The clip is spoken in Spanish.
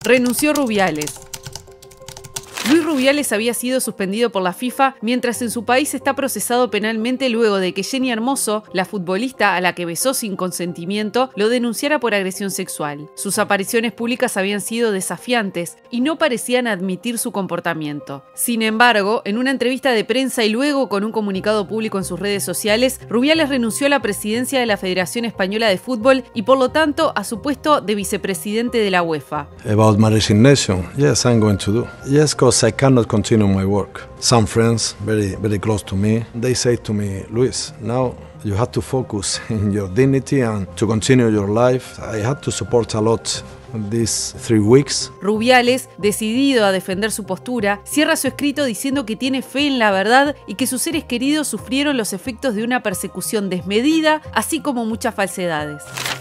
Renunció Rubiales. Luis Rubiales había sido suspendido por la FIFA mientras en su país está procesado penalmente luego de que Jenny Hermoso, la futbolista a la que besó sin consentimiento, lo denunciara por agresión sexual. Sus apariciones públicas habían sido desafiantes y no parecían admitir su comportamiento. Sin embargo, en una entrevista de prensa y luego con un comunicado público en sus redes sociales, Rubiales renunció a la presidencia de la Federación Española de Fútbol y por lo tanto a su puesto de vicepresidente de la UEFA. About my resignation, yes, I'm going to do. Yes, because I cannot continue my work. Some friends, very close to me, they say to me, Luis, now you have to focus in your dignity and to continue your life. I had to support a lot these 3 weeks. Rubiales, decidido a defender su postura, cierra su escrito diciendo que tiene fe en la verdad y que sus seres queridos sufrieron los efectos de una persecución desmedida, así como muchas falsedades.